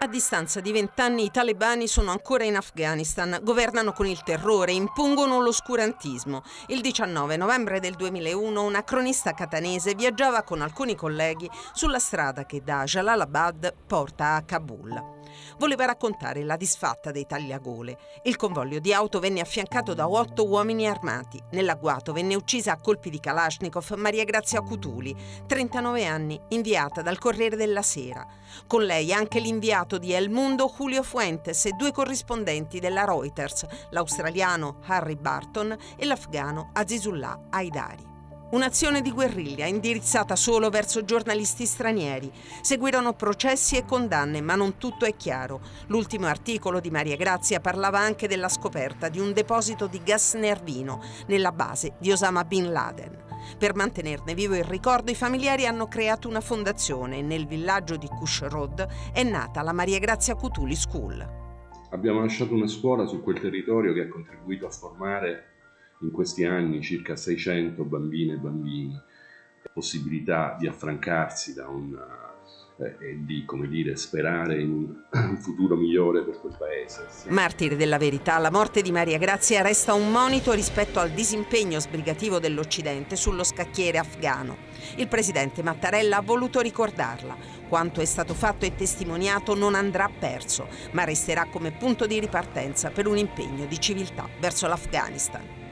A distanza di 20 anni i talebani sono ancora in Afghanistan, governano con il terrore, impongono l'oscurantismo. Il 19 novembre del 2001 una cronista catanese viaggiava con alcuni colleghi sulla strada che da Jalalabad porta a Kabul. Voleva raccontare la disfatta dei tagliagole. Il convoglio di auto venne affiancato da 8 uomini armati. Nell'agguato venne uccisa a colpi di Kalashnikov Maria Grazia Cutuli, 39 anni, inviata dal Corriere della Sera. Con lei anche l'inviato di El Mundo Julio Fuentes e 2 corrispondenti della Reuters, l'australiano Harry Barton e l'afgano Azizullah Haidari. Un'azione di guerriglia indirizzata solo verso giornalisti stranieri. Seguirono processi e condanne, ma non tutto è chiaro. L'ultimo articolo di Maria Grazia parlava anche della scoperta di un deposito di gas nervino nella base di Osama Bin Laden. Per mantenerne vivo il ricordo, i familiari hanno creato una fondazione e nel villaggio di Kush Road è nata la Maria Grazia Cutuli School. Abbiamo lasciato una scuola su quel territorio che ha contribuito a formare in questi anni circa 600 bambine e bambini, possibilità di affrancarsi da e di, come dire, sperare in un futuro migliore per quel paese. Martire della verità, la morte di Maria Grazia resta un monito rispetto al disimpegno sbrigativo dell'Occidente sullo scacchiere afghano. Il presidente Mattarella ha voluto ricordarla. Quanto è stato fatto e testimoniato non andrà perso, ma resterà come punto di ripartenza per un impegno di civiltà verso l'Afghanistan.